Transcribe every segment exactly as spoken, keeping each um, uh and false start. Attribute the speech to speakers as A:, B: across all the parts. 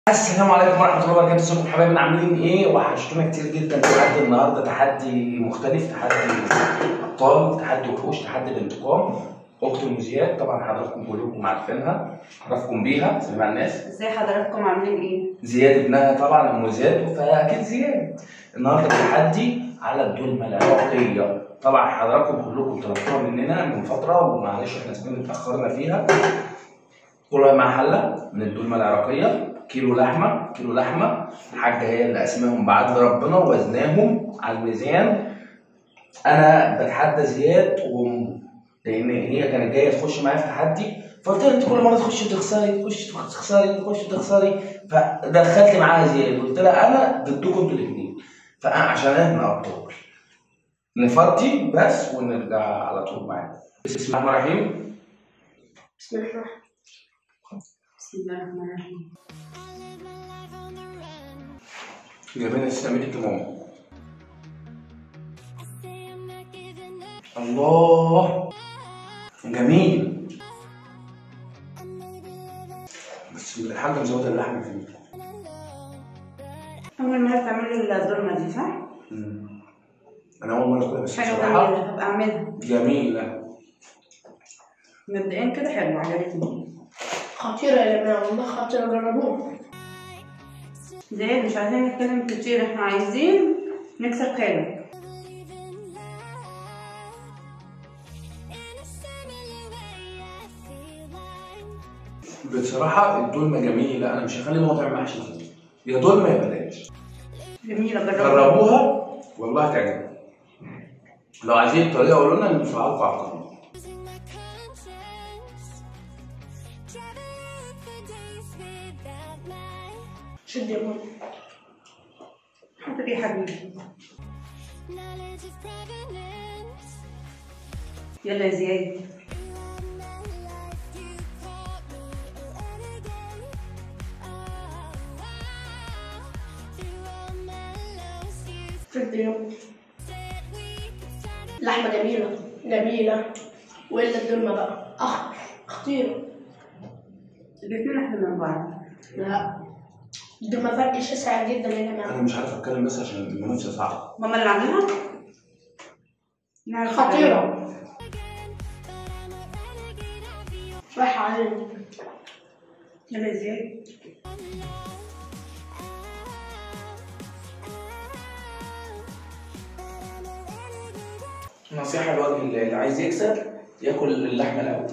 A: السلام عليكم ورحمة الله وبركاته. ازيكم حبايبنا، عاملين ايه؟ وحشتونا كتير جدا. تحدي النهارده تحدي مختلف، تحدي ابطال، تحدي وحوش، تحدي الانتقام. اخت ام زياد طبعا حضراتكم كلكم عارفينها، عرفكم بيها سمع الناس.
B: ازاي حضراتكم عاملين ايه؟
A: زياد ابنها طبعا ام زياد، فاكيد زياد. النهارده تحدي على الدولمه العراقيه. طبعا حضراتكم كلكم طلبتوها مننا من فتره، ومعلش احنا اسفين اتاخرنا فيها. كل واحد مع حله من الدولمه العراقيه، كيلو لحمه، كيلو لحمه. الحاجه هي اللي قسمهم بعدل ربنا ووزناهم على الميزان. انا بتحدى زياد وامه، لان هي كانت جايه تخش معايا في تحدي، فقلت لها انت كل مره تخشي تخسري، تخشي تخسري، تخشي تخسري، فدخلت معاها زياد قلت لها انا ضدكم انتوا الاثنين، فعشان احنا ابطال نفضي بس ونرجع على طول معانا. بسم الله الرحمن الرحيم.
B: بسم الله الرحمن بسم الله الرحمن الرحيم.
A: جايبين السميد ماما. الله جميل، بس الحاجة مزودة اللحمة فيه.
B: أول مرة تعملوا الدولمة دي صح؟
A: امم أنا أول مرة أكلها، بس
B: حلوة
A: بصراحة
B: جميلة، هبقى أعملها.
A: جميلة
B: مبدئيا كده حلوة، عجبتني.
C: خطيرة يا جماعة، والله خطيرة، جربوها.
B: زياد مش عايزين نتكلم كتير، احنا عايزين نكسب خالد.
A: بصراحة الدولمة جميلة، أنا مش هخلي ماما تعمل محشي يا دولمة يا بلاش.
B: جميلة، جربوها.
A: جربوها والله هتعجبكم. لو عايزين الطريقة قولوا لنا ندفعها لكم على القناة.
C: شد يا ماما.
B: حط دي يا حبيبي. يلا يا زياد.
C: شد يا ماما. لحمة جميلة جميلة، وإلا الدولمة بقى أخ خطيرة.
B: الاتنين أحلى من بعض.
C: لا، الدولمة فرق شاسع جدا يا جماعة.
A: أنا مش عارف أتكلم بس عشان المنافسة صعبة.
B: ماما اللي عاملها؟
C: خطيرة. رايحة علينا.
B: يلا يا زياد.
A: نصيحة لوجه الله، اللي عايز يكسب ياكل اللحمة الأول.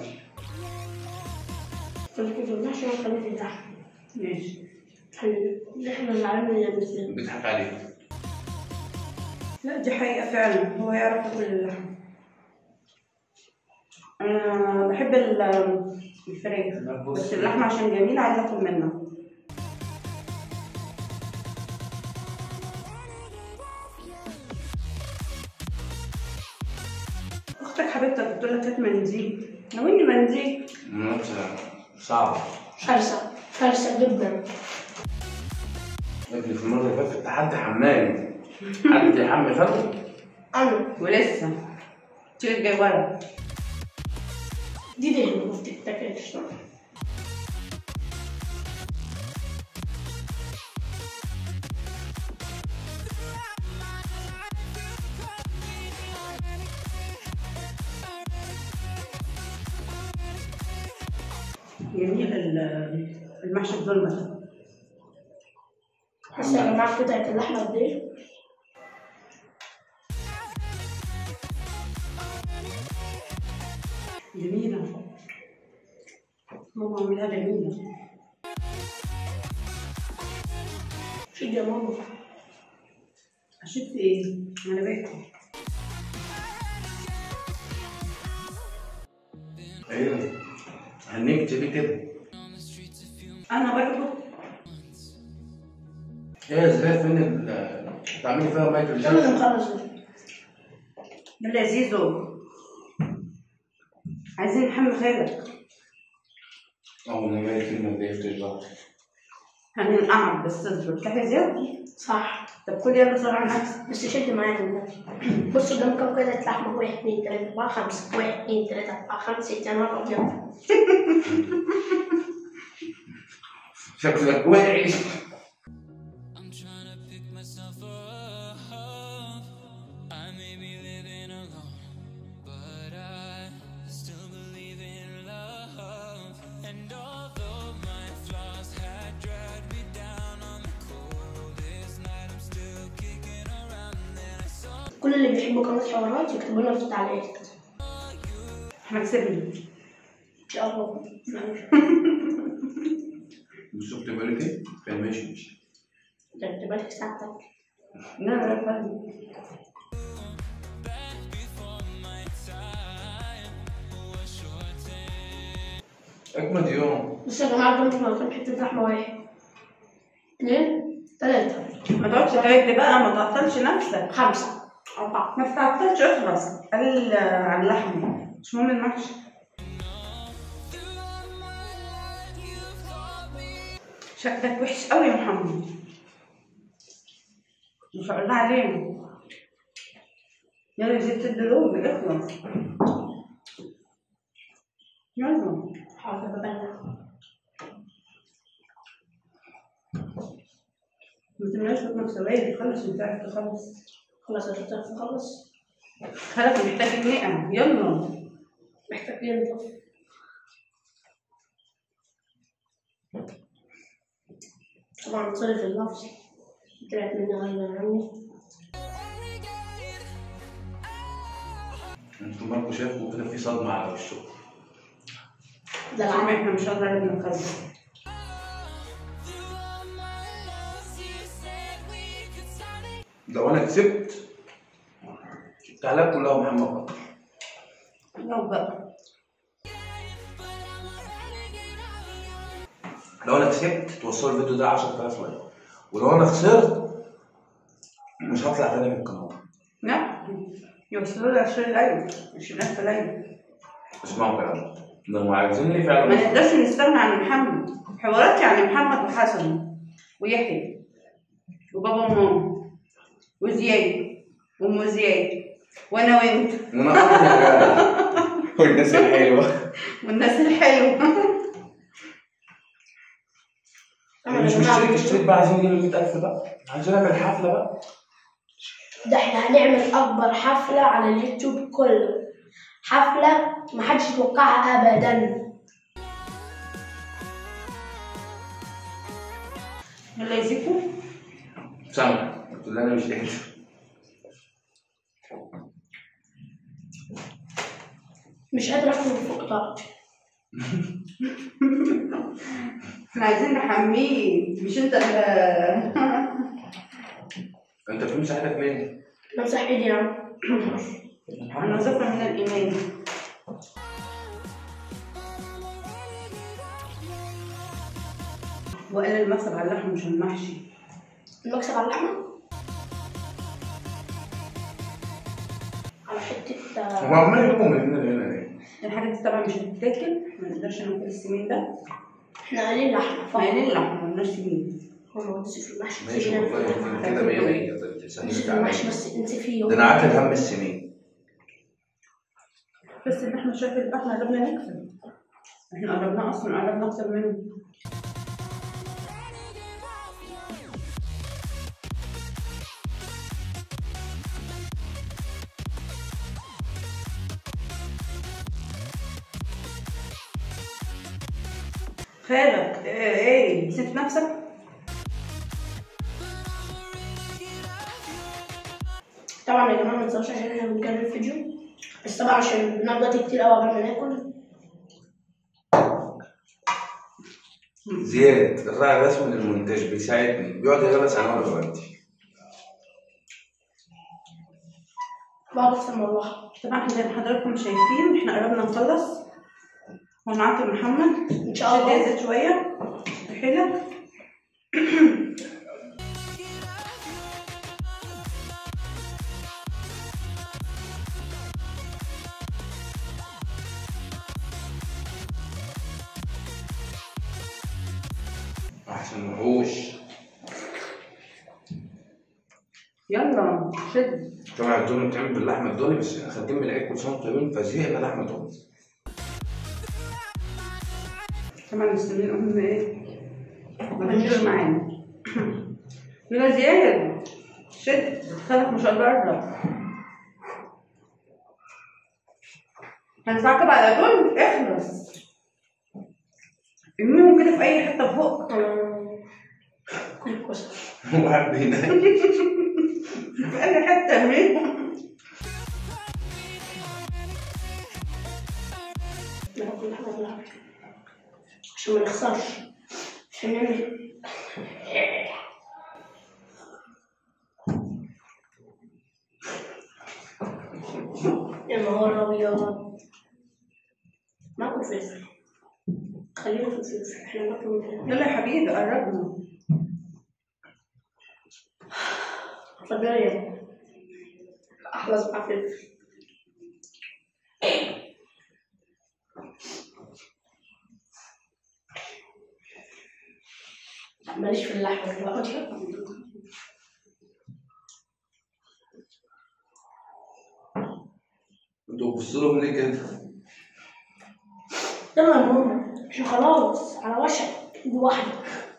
C: خليك في المحشي وخليك في اللحمة.
B: ماشي.
C: حبيبي، احنا اللي عاملين يا بنتي.
A: بيضحك عليك.
B: لا دي حقيقة فعلا، هو يعرف ياكل اللحم. أنا بحب الفراخ، بس اللحمة عشان جميلة عايزة آكل منها. أختك حبيبتك بتقول لك هات منديل، ناولني منديل.
A: منافسة صعبة.
C: فرصة فرصة جدا.
A: ابني في المرة اللي فاتت التحدي حمام، حد يحمل فرق؟
C: أنا
B: ولسه تيجي جاي ورا.
C: دي دهنة ما بتتاكلش.
B: جميل المحشي الدولمة ده.
C: بس يا جماعة قطعة اللحمة قد إيه؟
B: جميلة، ماما عاملاها جميلة.
C: شد يا ماما.
B: أشد إيه؟ أنا باكل.
A: ايوه هنكت ليه كده؟
B: أنا برضه.
A: ايه ازاي فين ال تعملي فيها مايكل
C: يلا
A: جاكسون؟
C: نخلص.
B: يلا يا زيزو، عايزين نحمل خالك.
A: اه انا جاي كلمة ما يفتش بقى.
B: هننقعد بس اصبر. صح يا زياد؟
C: صح.
B: طب كل يلا صار على نفسك.
C: بس شد معايا والله. بصوا قدام كام قطعة لحمة، واحد اتنين تلاتة أربعة خمسة، واحد اتنين تلاتة أربعة خمسة ستة، يا نهار أبيض.
A: شكلك وحش.
C: كل اللي بيحبوا قناة حوارات يكتبوا لنا في التعليقات.
B: احنا كسبنا
C: ان شاء الله.
A: بصوا اكتبوا لي ايه؟ كان ماشي ماشي.
C: انت بتبقى لك ساعتك.
B: لا لا فاهم.
A: اجمد يوم.
C: بصوا يا جماعة كنت مرتين حتة لحمة واحد اثنين ثلاثة.
B: ما تقعدش تعد بقى، ما تعطلش نفسك.
C: خمسة أربعة.
B: ما تعطلش، اخلص. قلل على اللحمة، مش مهم المحشي. شكلك وحش قوي يا محمد. مش هقول لها علينا. يلا زيت الدلوب اخلص. يلا.
C: حاضر ببلع.
B: ما تملاش بطنك سواد، خلص انت عارف تخلص.
C: خلاص يا دكتور نخلص.
B: خلاص محتاج نقع، يلا.
C: محتاج ينضف. طبعا صرف اللفظ طلعت مني غير عني.
A: انتوا مالكوا شافوا كده في صدمة على وشكم.
C: ده
B: عشان
C: العمل.
B: احنا مش قادرين نخلص.
A: لو انا كسبت التعليقات كلها محمد بطل.
B: لو بقى
A: لو انا كسبت توصلوا الفيديو ده عشرة آلاف لايك، ولو انا خسرت مش هطلع تاني من القناه.
B: لا يوصلوا لي عشرين لايك، عشرين ألف لايك.
A: اسمعوا كلامي، لو عايزيني فعلا
B: ما نقدرش نستغنى عن محمد. حوارات يعني محمد وحسن ويحيى وبابا وماما وزياد وام زياد وانا وانت
A: وانا اكتر والناس الحلوه
B: والناس الحلوه.
A: مش مشترك اشترك بقى، عايزين نجيب مية ألف بقى، عايزين نعمل حفله بقى.
C: ده احنا هنعمل أكبر حفلة على اليوتيوب كله. حفلة محدش يتوقعها أبدا.
B: يلا يا زيكو.
A: سامع قلت له انا مش قادر.
C: مش قادرة أكتب فوق طاقتي.
B: احنا عايزين نحميه، مش انت اللي
A: انت بتمسح ايدك مني.
C: بمسح ايدي يا عم.
B: النظافة من الإيمان. وقال المكسب على اللحم مش المحشي.
C: المكسب على اللحمة على حتة.
A: هو عمال يجيبوا من هنا لهنا ليه؟
B: الحاجة دي طبعا مش هتتاكل، ما نقدرش ناكل السمين ده.
C: احنا قايلين لحمة
B: فقايلين اللحم ما قلناش سمين.
C: هو ما وديش في المحشي.
A: ماشي والله كده مية مية. طيب
C: مش
A: تسهلت
C: في
A: عليا.
C: المحشي بس انت فيه.
A: ده انا عاتل هم السمين.
B: بس ان احنا شايف اللي احنا قربنا نكسب. احنا قربنا اصلا، قربنا اكتر منه. خالك ايه نسيت نفسك؟
C: طبعا يا جماعة ما تنسوش عشان احنا بنكمل الفيديو، بس طبعا عشان بنقعد وقت كتير قوي قبل ما ناكل.
A: زياد الراعي الرسمي للمونتاج بيساعدني، بيقعد يغلس على وانا بودي.
C: بقعد افصل مروحة.
B: طبعا زي ما حضراتكم شايفين احنا قربنا نخلص. ومعاك محمد
C: ان شاء الله.
B: شد يزيد شويه حلو.
A: احسن وحوش.
B: يلا شد.
A: طبعا الدوني بتعمل باللحمه الدوني، بس احنا خارجين من العيد كل سنه وانتم طيبين فزهقنا لحمه دوني.
B: طبعا السمين قلنا ايه؟ ما تنشر معانا. يلا زياد شد خلك مش هتجرب. هنتعاقب على دول اخلص. ارميهم كده في اي حته فوق.
C: كل كوسه
A: واحد هناك
B: في اي حته ارميهم.
C: كل حاجه بالعافيه عشان ما نخسرش، عشان نعمل يا نهار ابيض. ناكل فلفل، خلينا في الفلفل، احنا ناكل من الفلفل.
B: يلا يا حبيبي قربنا.
C: اتفضلي يا احلى صباع فلفل. ماليش في اللحمه، باخد شويه.
A: انتوا بتبصوا لهم ليه كده؟
C: يلا يا ماما عشان خلاص على وشك ايد واحده.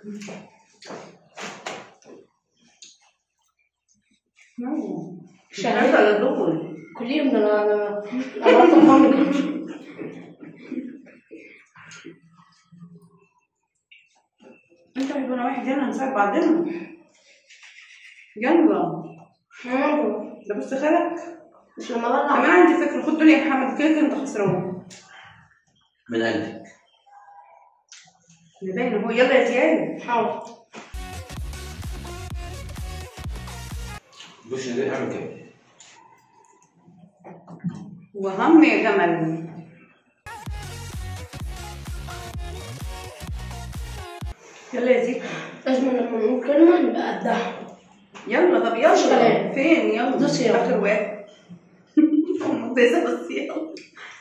B: شغال على دول
C: كلهم ده انا انا انا طبعا
B: انت واحد واحد. يلا هنساعد بعضنا. يلا ده بص خلق.
C: مش لما بطلع
B: كمان عندي فكره. خد دول يا محمد كده كده انت خسران
A: من قلبك.
B: اللي باين اهو. يلا يا زياد
C: حاول.
A: بص ده اعمل كده.
B: وهم يا جمل. يلا يا زيكا
C: لازم لما نقول كلمه نبقى قدها.
B: يلا. طب
C: مش
B: يلا
C: كلام.
B: فين؟ يلا
C: دوس يلا.
B: اخر واحد. ممتازه بس يلا.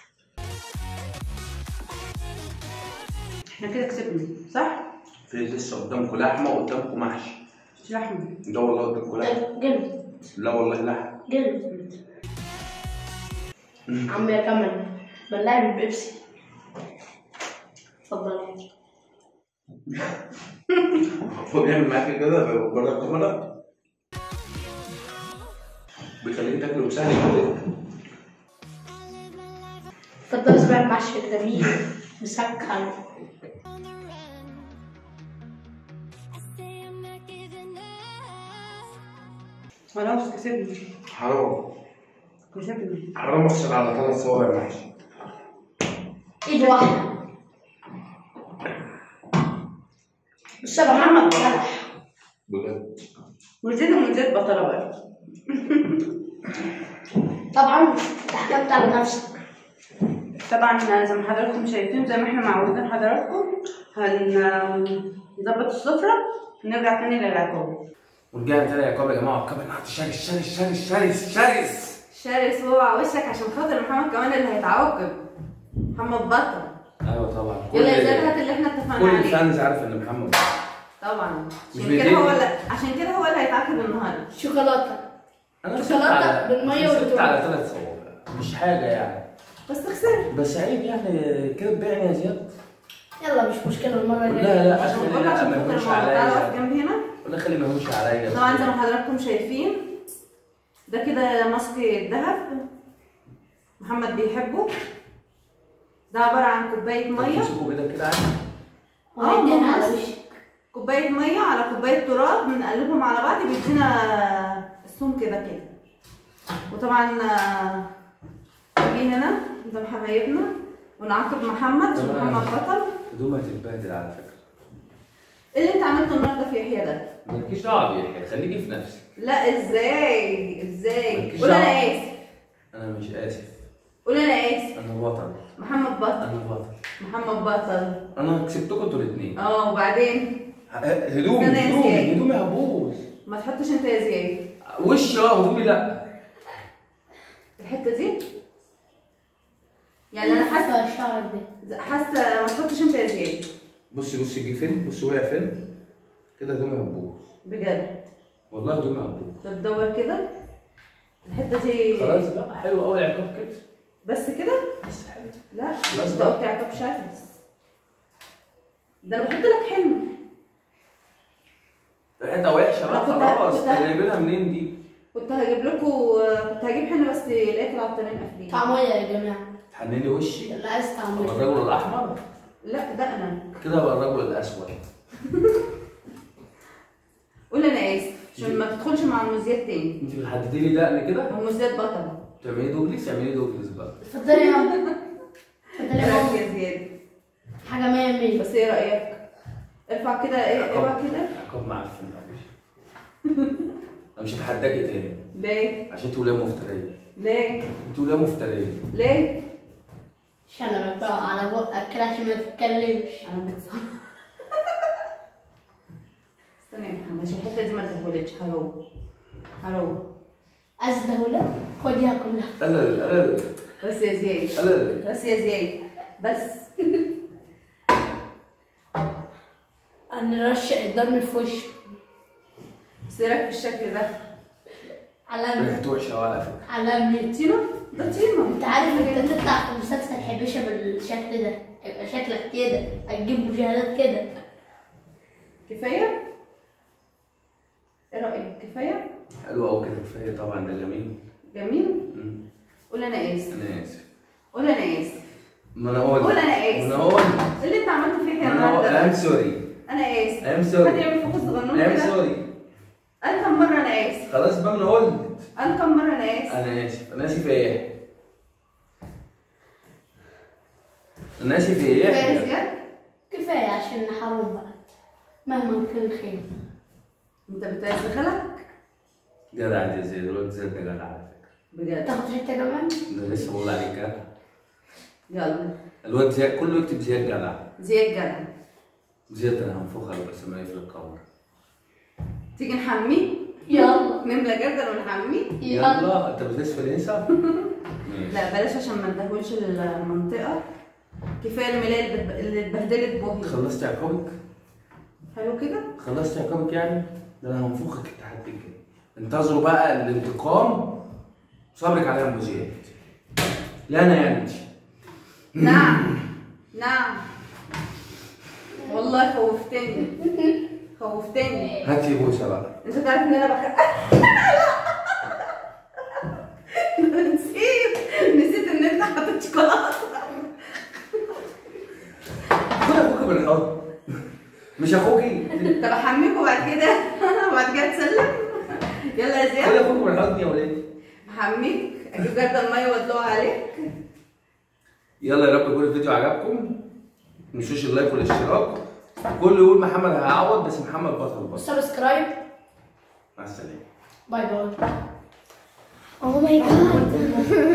B: احنا كده كسبنا صح؟
A: في لسه قدامكم لحمه وقدامكم محشي.
B: مش لحمه.
A: لا والله قدامكم لحمه.
C: جلد
A: لا والله لحمه.
C: جلد. عم يا كمل بنلعب البيبسي. اتفضل.
A: هو بيعمل معاك كده بره الكاميرا بيخليك تاكله بسهل كده.
C: اتفضل اسمع المحشي جميل مسكر.
B: خلاص كسبنا.
A: حرام
B: كسبنا.
A: حرام اخسر على ثلاث صوابع محشي.
C: ايد واحده. بس يا محمد بلح
A: بجد.
B: وزيد من زيت بطلة برضه.
C: طبعا انت حكمت على نفسك.
B: طبعا زي ما حضراتكم شايفين زي ما احنا معودين حضراتكم هنظبط السفرة ونرجع تاني للعقاب.
A: ورجعنا تاني يا عقاب يا جماعه. عقاب النهارده شرس شرس شرس شرس شرس
B: شرس. اوعى وشك عشان خاطر محمد كمان اللي هيتعاقب. محمد بطل.
A: ايوه طبعا.
B: يلا يا زياد هات اللي احنا اتفقنا
A: كل
B: عليه.
A: الفانز عارف ان محمد بطل.
B: طبعا
A: مش
B: عشان كده
A: بيديني.
B: هو اللي عشان كده هو اللي هيتعاقب النهارده.
C: شوكولاته.
A: انا كسبت
C: شوكولاتة
A: على
C: بالمية
A: كسبت
C: والتوم.
A: على ثلاث صوابع مش حاجه يعني.
B: بس خسرت.
A: بس عيب يعني كده تبيعني يا زياد.
C: يلا مش مشكله المره الجايه.
A: لا لا
B: عشان
A: عشان
B: بقول عشان
A: ما
B: خاطر
A: يهونش
B: الموضوع. تعالى اقف
A: عليا.
B: جنبي هنا.
A: ولا خلي ما يهونش عليا.
B: طبعا زي ما حضراتكم شايفين ده كده ماسك الذهب محمد بيحبه. ده عبارة عن كوباية مية.
A: تمسكوا كده كده عادي.
B: اه
C: ويدينا على
B: ماما.
C: وشك.
B: كوباية مية على كوباية تراب بنقلبهم على بعض بيدينا السم كده كده. وطبعا نيجي هنا قدام حبايبنا ونعاقب محمد عشان
A: طبعاً.
B: محمد بطل.
A: هدومها هتتبهدل على فكره.
B: ايه اللي انت عملته النهارده في يحيى ده؟
A: مالكيش دعوه بيحيى خليكي في نفسك.
B: لا ازاي؟ ازاي؟
A: مالكيش
B: قول انا
A: دعوة.
B: اسف.
A: انا مش اسف.
B: قول انا اسف.
A: انا بطل.
B: محمد بطل.
A: انا بطل.
B: محمد بطل.
A: انا كسبتكم انتوا الاثنين.
B: اه وبعدين
A: هدومي
B: أنا يا
A: هدومي
B: زياد.
A: هدومي هبوظ.
B: ما تحطش انت يا زياد
A: وشي اه هدومي لا.
B: الحته دي. يعني انا حاسه
C: الشعر ده
B: حاسه ما تحطش انت يا زياد.
A: بصي بصي جه فين؟ بصي وقع فين؟ كده هدومي هتبوظ.
B: بجد.
A: والله هدومي هتبوظ.
B: طب دور كده الحته دي.
A: خلاص بقى حلو قوي العقاب كده.
B: بس كده.
A: بس حلو.
B: لا
A: خلاص
B: انت
A: بقى.
B: قلت عقاب شرس. ده انا بحط لك حلم.
A: ريحتها وحشه بقى
B: كنت-
A: خلاص.
B: كنت-
A: انت جايبينها منين دي؟
B: كنت هجيب لكم كنت هجيب حنه بس لقيت العطارين قافلين.
C: طعمية يا جماعة.
A: تحنني وشي؟
C: اللي عايز
A: طب
C: طعمية.
A: الرجل الاحمر
B: لا ده انا.
A: كده بقى الرجل الاسود.
B: قول انا اسف عشان ما تدخلش مع الموزيات تاني.
A: انت بتحددي لي دقن كده؟
B: الموزيات بطلة.
A: تعملي دوجلس اعملي دوجلس بقى.
C: اتفضلي يا ماما. اتفضلي
B: ايه
C: يا
B: رايك
C: ماما.
B: يا زياد؟
C: حاجة مية مية.
B: بس ايه رايك؟ ارفع كده، ايه ارفع كده.
A: عقاب معفن قوي. انا مش هتحداكي تاني
B: ليه؟
A: عشان انت وليه مفتريه.
B: ليه؟
A: انت وليه مفتريه.
B: ليه؟
C: عشان انا بقى على بقك كده عشان ما تتكلمش.
B: انا بتصرف. استنى يا محمد عشان الحته دي ما تهولتش. هلو هلو.
C: عايز دولة؟ خديها كلها.
A: لا لا لا لا
B: بس يا زياد.
A: لا لا.
B: بس يا زياد بس.
C: انا رشق الدم في وشي.
B: بس ايه رايك في الشكل ده؟
C: على
A: ريحته وحشه على فكره.
C: على
B: طينه؟ ده طينه.
C: انت عارف انت تطلع في مسلسل حبيشه بالشكل ده، يبقى شكلك كده، هتجيب مشاهدات كده.
B: كفايه؟ ايه رايك؟ كفايه؟
A: حلو قوي كده كفايه طبعا ده جميل.
B: جميل؟
A: مم.
B: قول انا اسف.
A: انا اسف.
B: قول انا اسف.
A: ما انا قلت.
B: قول انا اسف.
A: ما انا قلت.
B: إيه اللي انت عملته فيا
A: انا
B: النهارده؟
A: ام سوري.
B: انا اسف.
A: ام سوري.
B: حد يعمل فوق صغنون
A: ام
B: كده؟
A: سوري.
B: انا كم مره انا اسف؟
A: خلاص بقى انا قلت.
B: انا كم مره انا اسف؟
A: انا اسف. انا اسف ايه؟ انا اسف ايه؟
B: كفايه يا زياد؟
C: كفايه عشان نحرم بقى مهما كان الخير.
B: انت بتعز خلق؟
A: جدع يا زياد الواد زياد ده جدع على فكره.
B: بجد.
C: تاخد حته كمان؟
A: ده لسه بقول عليك جدع.
B: يلا.
A: الواد زياد كله يكتب زياد جدع.
B: زياد جدع.
A: زياد انا هنفخها بس ما يقفل الكاميرا.
B: تيجي نحميه؟
C: يلا
B: نملى جردل ونحميه؟
C: يلا.
A: يلا انت بتلبس في الانسا؟ ماشي.
B: لا بلاش عشان ما ندهولش المنطقه. كفايه الملايه اللي اتب- اللي اتبهدلت بوهي.
A: خلصت عقابك؟
B: حلو كده؟
A: خلصت عقابك يعني؟ ده انا هنفخك التحدي كده. انتظروا بقى الانتقام. صبرك على ام زياد. لا انا يعني انت.
B: نعم نعم. والله خوفتني خوفتني.
A: هاتي بوسه بقى.
B: انت تعرف ان انا بخ نسيت نسيت ان انت حاطط شوكولاته.
A: خد اخوك بالحضن. مش اخوكي.
B: طب احميكوا بعد كده وبعد كده تسلم. يلا يا
A: خد
B: زياد.
A: اخوك بالحضن يا ولادي.
B: احميك اجيب جردل ميه وادلقها عليك.
A: يلا يا رب يكون الفيديو عجبكم. ما تنسوش اللايك والاشتراك. كله يقول محمد هيعوض بس محمد بطل بطل.
C: سبسكرايب.
A: مع السلامه.
C: باي باي. اوه ماي جاد.